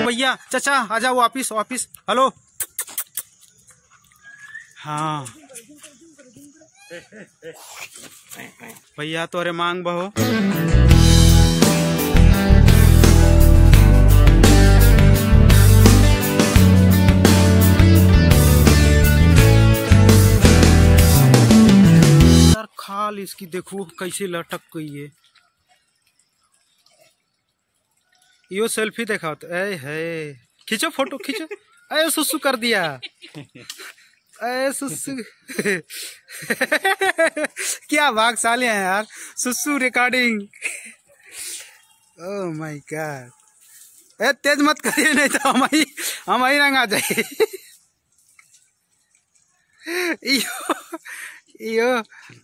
भैया चाचा आ जाओ वापिस वापिस। हेलो हाँ भैया तोरे मांग बहो। यार खाल इसकी देखो कैसे लटक गई है। यो सेल्फी देखा तो है खींचो फोटो खींचो। अरे सुसु कर दिया। अरे सुसु क्या भागशाली है यार। सुसु रिकॉर्डिंग। Oh my God. ए तेज मत करिए नहीं तो हम ही रंग आ जाए। यो यो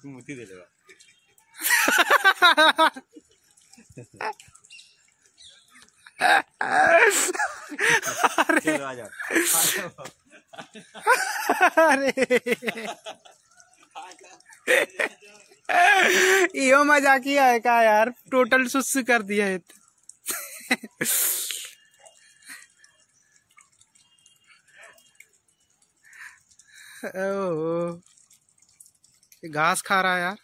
अरे यो मजाकिया है का यार। टोटल सुसु कर दिया है। ओह घास खा रहा है यार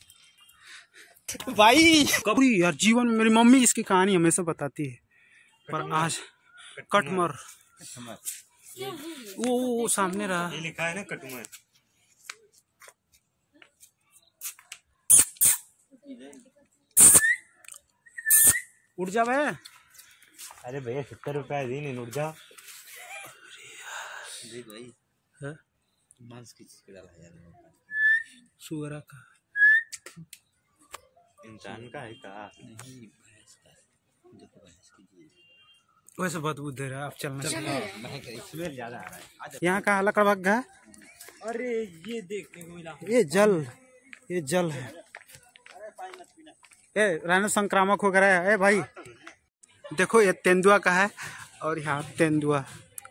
भाई। कभी यार जीवन में मेरी मम्मी इसकी कहानी हमेशा बताती है पर आज कटमर वो सामने रहा। ये लिखा है ना कटमर। उठ जा भाई। अरे भैया 70 रुपया दिन उठ जा भाई। मांस की चीज डाला यार। सुअरा का इंसान का है का नहीं भैंस का। वैसे बदबू दे रहा है। आप चलना चाहिए। इसमें ज्यादा आ रहा है। यहाँ का लकड़ भग गया। अरे ये देखने को मिला। ये जल है। ए रहने संक्रामक हो गया है। ए भाई देखो ये तेंदुआ का है और यहाँ तेंदुआ।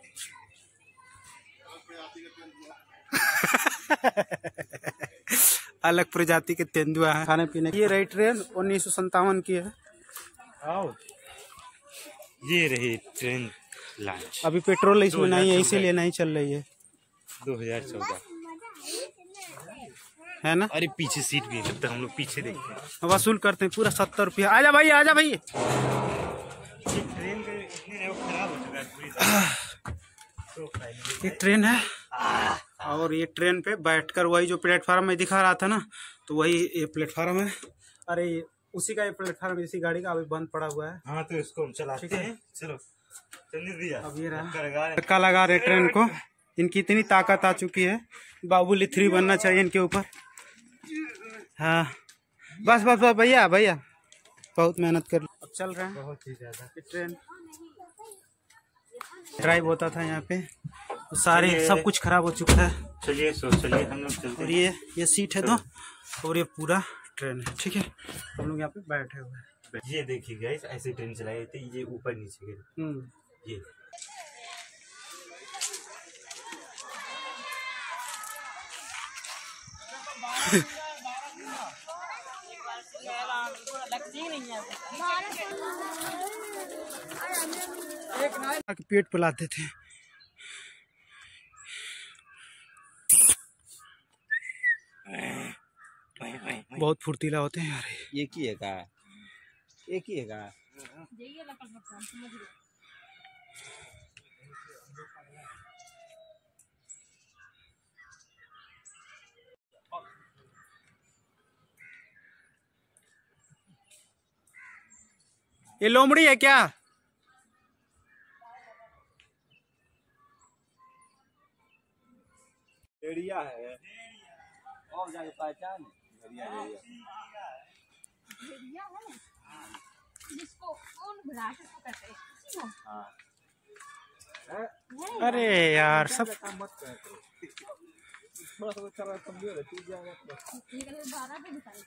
अलग प्रजाति के तेंदुआ है खाने पीने। ये रही ट्रेन 1957 की है। आओ ये रही ट्रेन लॉन्च। अभी पेट्रोल इसमें नहीं है इसीलिए नहीं चल रही है। 2014 है ना। अरे पीछे सीट भी है तब तक हम लोग पीछे देखते हैं। वसूल करते हैं पूरा 70 रुपया। आजा भाई आजा भाई। ट्रेन के इतने खराब हो चुका है पूरी। ये ट्रेन है और ये ट्रेन पे बैठकर वही जो प्लेटफार्म में दिखा रहा था ना तो वही ये प्लेटफार्म है। अरे उसी का ये प्लेटफार्म इसी गाड़ी का अभी बंद पड़ा हुआ है। हाँ तो इसको हम चलाते हैं। चलो चलने दिया। अब ये धक्का लगा रहे ट्रेन को। इनकी इतनी ताकत आ चुकी है। बाहुबली 3 बनना चाहिए इनके ऊपर। हाँ बस बस बस भैया भैया बहुत मेहनत कर। अब चल रहे हैं बहुत ही ज्यादा। ट्रेन ड्राइव होता था यहाँ पे तो सारे सब कुछ खराब हो चुका है। चलिए चलिए हम लोग चलते और ये सीट है दो और ये पूरा ट्रेन है। ठीक है हम लोग यहाँ पे बैठे हुए हैं। ये देखिए गाइस ऐसे ट्रेन चलाई जाती है। ये ऊपर नीचे गिर। ये पेट पिलाते थे। बहुत फुर्तीला होते हैं यार। ये की है का। एक ही है का। ये लोमड़ी है क्या। भेड़िया है और जाके पहचान। भेड़िया भेड़िया है ना जिसको कौन घराट को कहते हैं। हाँ अरे यार सब मत कर थोड़ा सा चला कमजोर है टूट जाएगा तो निकल 12 पे दिखाई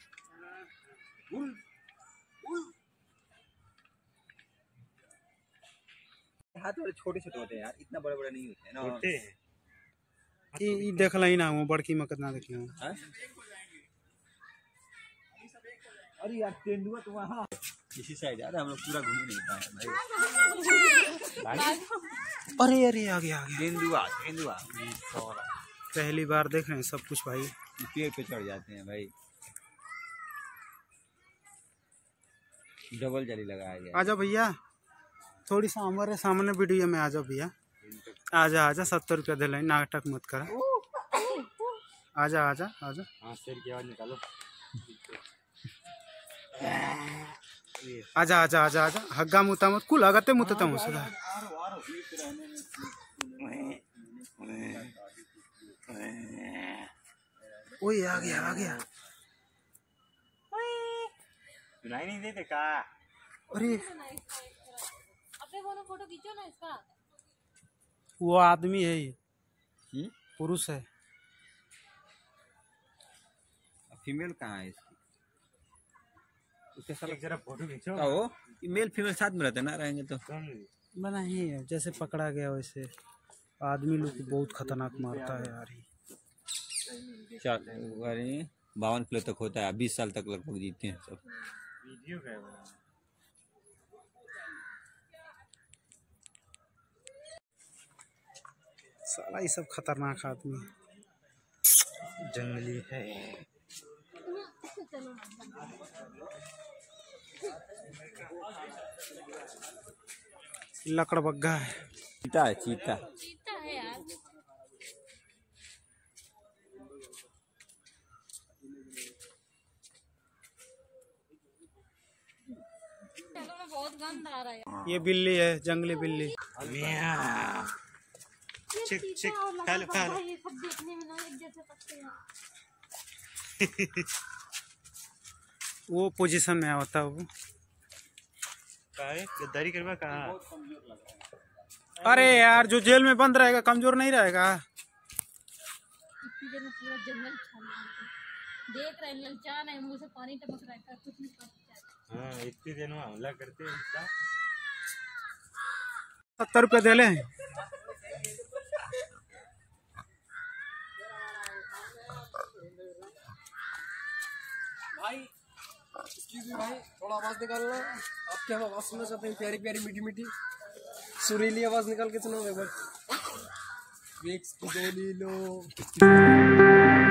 हाथ वाले छोटे छोटे होते हैं यार। इतना बड़े बड़े नहीं होते हैं ना। होते हैं। ई देखला ही ना वो बड़की मकत ना देखला। अरे यार तेंदुआ तो वहाँ इसी साइड यार हम लोग पूरा घूम नहीं पाए भाई। अरे अरे आ गया तेंदुआ तेंदुआ पहली बार देख रहे हैं सब कुछ भाई। पेड़ पे चढ़ जाते हैं भाई। डबल जाली लगाया गया। आ जाओ भैया, थोड़ी सा हमारे सामने वीडियो में आ जाओ भैया। आजा आजा, 70 रुपया दे लें, नाटक मत करा। आजा आजा आजा। हाँ, शेर की आवाज निकालो। आजा आजा आजा आजा, हग्गा मुता मत, कुल हगते मुतता हूँ सदा। ओए आ गया आ गया। सुनाई नहीं देते का? अरे अपने फोटो खींचो ना इसका। वो आदमी है ये, पुरुष है। फीमेल कहाँ है इसकी? उसके साथ एक जरा फोटो खींचो। आओ, मेल फीमेल साथ में रहते ना, रहेंगे तो बना ही है, जैसे पकड़ा गया वैसे। आदमी लोग को बहुत खतरनाक मारता है यार ये। 52 किलो तक होता है, 20 साल तक लगभग जीते हैं सब। वीडियो का है वो। साला ये सब खतरनाक आदमी है। जंगली है। चलो लकड़बग्गा है। चीता है, चीता। चीता है यार। बहुत गंद आ रहा है। ये बिल्ली है, जंगली बिल्ली। चिक चिक और लगा खा लो खा लो। ये सब देखने में ना एक जैसे लगते हैं। वो पोजीशन में होता है वो। काहे गद्दारी करवा कहा? अरे यार, जो जेल में बंद रहेगा कमजोर नहीं रहेगा। इतनी देर में पूरा जंगल छा लिया। देख रहे हैं, ललचा रहे हैं, मुंह से पानी टपक रहा है, कुछ नहीं पता। हाँ, इतनी देर में हमला करते हैं इसका। 70 रुपये दे ले। भाई एक्सक्यूज मी भाई, थोड़ा आवाज निकालना। आपकी हम आवाज सुनना चाहते हैं, प्यारी प्यारी मीठी मीठी सुरीली आवाज निकाल के सुनो एक बार। विक्स की गोली लो।